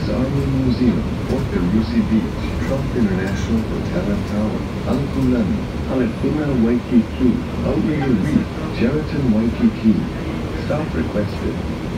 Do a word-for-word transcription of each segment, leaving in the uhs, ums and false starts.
U S Army Museum, Port Perusi Beach, Trump International Hotel and Tower, Honolulu, Honolulu Waikiki, Honolulu Reef, Sheraton Waikiki. Stop requested.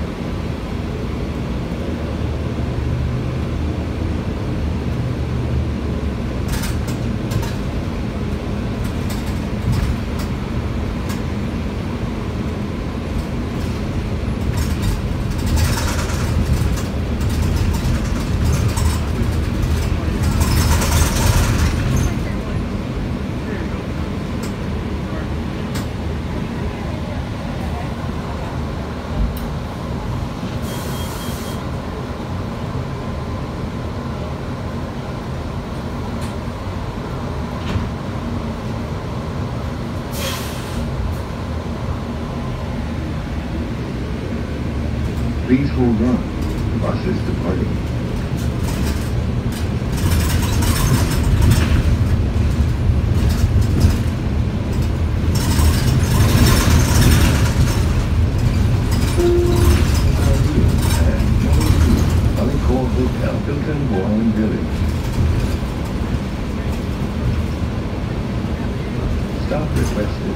Please hold on. The bus is departing. Honolulu Hotel, Hilton Hawaiian Village. Stop requested.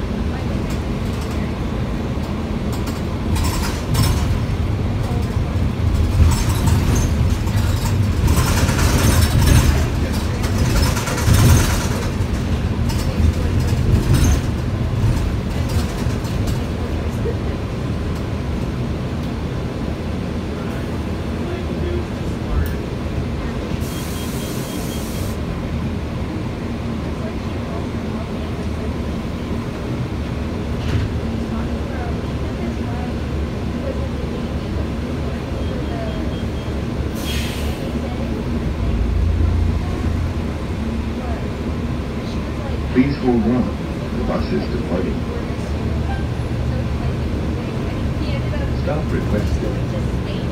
Please hold on. The bus is departing. Stop requested.